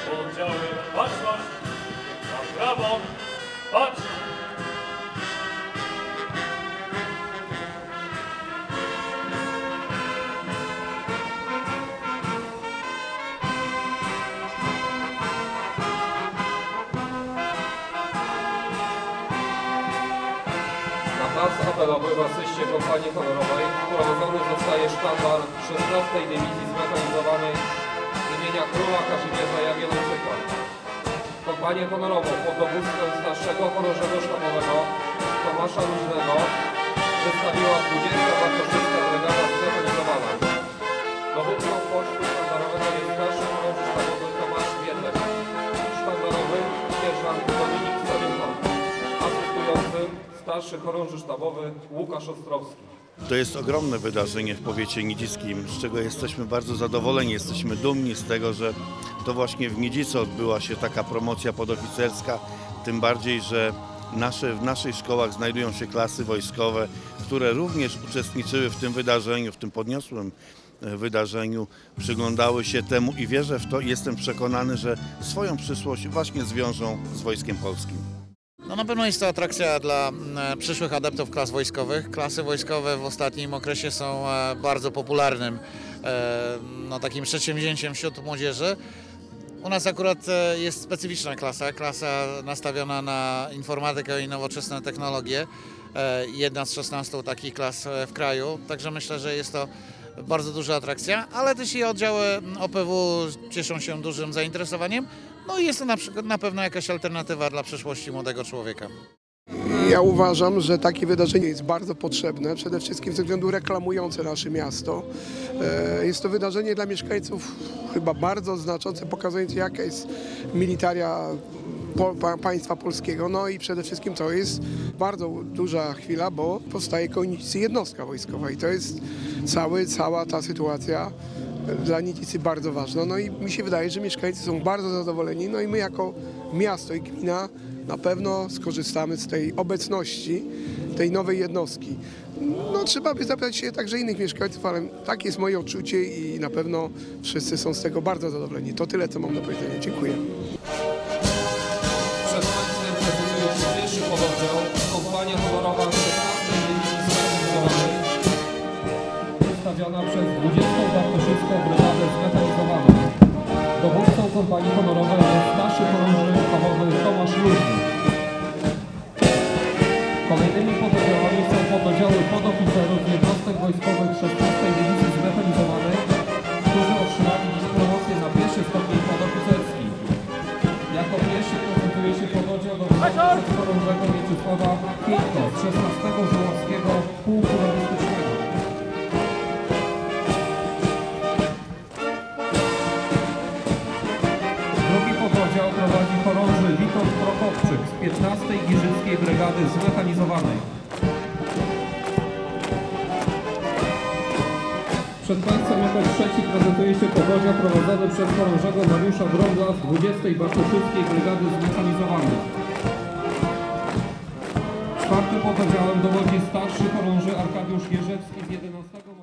Oddziały, baczność! Na prawo, patrz! Na pas apelowy w asyście kompanii honorowej wprowadzony zostaje sztandar 16. Dywizji Zmechanizowanej imienia króla Kazimierza Jagiellończyka. Kompanię honorową pod dowództwem starszego chorążego sztabowego Tomasza Luźnego przedstawiła 20. Bartoszycka Brygada Zmechanizowana. Dowódcą pocztu sztandarowego jest starszy chorąży sztabowy Tomasz Wiedlek. Sztandarowym sierżant Dominik Staniucha. Asystującym starszy chorąży sztabowy Łukasz Ostrowski. To jest ogromne wydarzenie w powiecie nidzickim, z czego jesteśmy bardzo zadowoleni. Jesteśmy dumni z tego, że to właśnie w Nidzicy odbyła się taka promocja podoficerska, tym bardziej, że w naszych szkołach znajdują się klasy wojskowe, które również uczestniczyły w tym wydarzeniu, w tym podniosłym wydarzeniu, przyglądały się temu i wierzę w to i jestem przekonany, że swoją przyszłość właśnie zwiążą z Wojskiem Polskim. No na pewno jest to atrakcja dla przyszłych adeptów klas wojskowych. Klasy wojskowe w ostatnim okresie są bardzo popularnym takim przedsięwzięciem wśród młodzieży. U nas akurat jest specyficzna klasa nastawiona na informatykę i nowoczesne technologie. Jedna z 16 takich klas w kraju, także myślę, że jest to bardzo duża atrakcja, ale też i oddziały OPW cieszą się dużym zainteresowaniem. No i jest to na pewno jakaś alternatywa dla przyszłości młodego człowieka. Ja uważam, że takie wydarzenie jest bardzo potrzebne, przede wszystkim ze względu reklamujące nasze miasto. Jest to wydarzenie dla mieszkańców chyba bardzo znaczące, pokazujące jaka jest militaria państwa polskiego. No i przede wszystkim to jest bardzo duża chwila, bo powstaje koło Nidzicy jednostka wojskowa i to jest cała ta sytuacja dla Nidzicy bardzo ważna. No i mi się wydaje, że mieszkańcy są bardzo zadowoleni, no i my jako miasto i gmina na pewno skorzystamy z tej obecności, tej nowej jednostki. No trzeba by zapytać się także innych mieszkańców, ale takie jest moje odczucie i na pewno wszyscy są z tego bardzo zadowoleni. To tyle, co mam do powiedzenia. Dziękuję. Przed Państwem prezentuje się pierwszy pododdział, kompania honorowa 16. Dywizji Zmechanizowanej, przedstawiona przez 20. Bartoszycką Brygadę Zmechanizowaną. Dowódcą kompanii honorowej jest starszy chorąży sztabowy Tomasz Luźny. Kolejnymi pododdziałami są pododdziały podoficerów jednostek wojskowych 16. Dywizji Zmechanizowanej, którzy otrzymali dziś promocję na pierwszy stopień podoficerski. Jako pierwszy prezentuje się pododdział dowódcy przez chorążego Mieczysława Kiejko z 16. Żołowskiego Pułku Logistycznego. Drugi pododdział prowadzi chorąży Witold Prokopczyk z 15. Giżyckiej Brygady Zmechanizowanej. Przed Państwem jako trzeci prezentuje się pododdział prowadzony przez chorążego Mariusza Grądla z 20. Bartoszyckiej Brygady Zmechanizowanej. Czwartym pododdziałem dowodzi starszy chorąży Arkadiusz Jerzewski z 11.